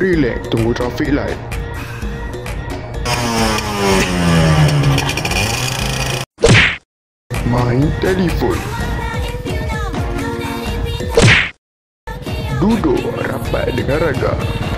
relax tunggu traffic light. Main telefon. Duduk rapat dengan raga.